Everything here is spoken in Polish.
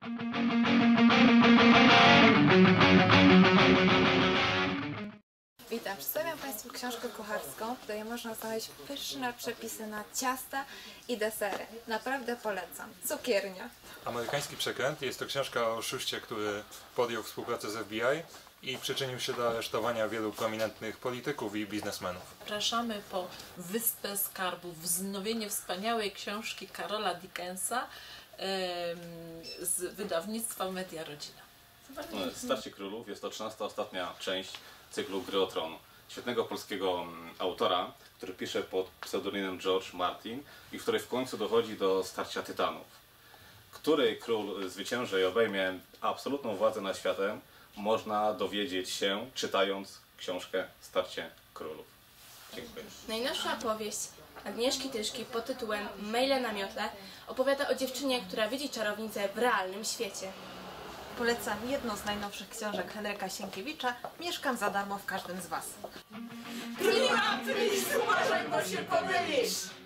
Witam, przedstawiam Państwu książkę kucharską, w której można znaleźć pyszne przepisy na ciasta i desery. Naprawdę polecam. Cukiernia. Amerykański przekręt jest to książka o oszuście, który podjął współpracę z FBI i przyczynił się do aresztowania wielu prominentnych polityków i biznesmenów. Zapraszamy po Wyspę Skarbów, wznowienie wspaniałej książki Karola Dickensa z wydawnictwa Media Rodzina. Starcie Królów jest to 13. ostatnia część cyklu Gry o Tron. Świetnego polskiego autora, który pisze pod pseudonimem George Martin i w której w końcu dochodzi do starcia tytanów. Który król zwycięży i obejmie absolutną władzę nad światem, można dowiedzieć się, czytając książkę Starcie Królów. Dziękuję. Najnowsza powieść Agnieszki Tyszki pod tytułem Maile na miotle opowiada o dziewczynie, która widzi czarownicę w realnym świecie. Polecam jedną z najnowszych książek Henryka Sienkiewicza. Mieszkam za darmo w każdym z Was. Uważaj, bo się pomylisz!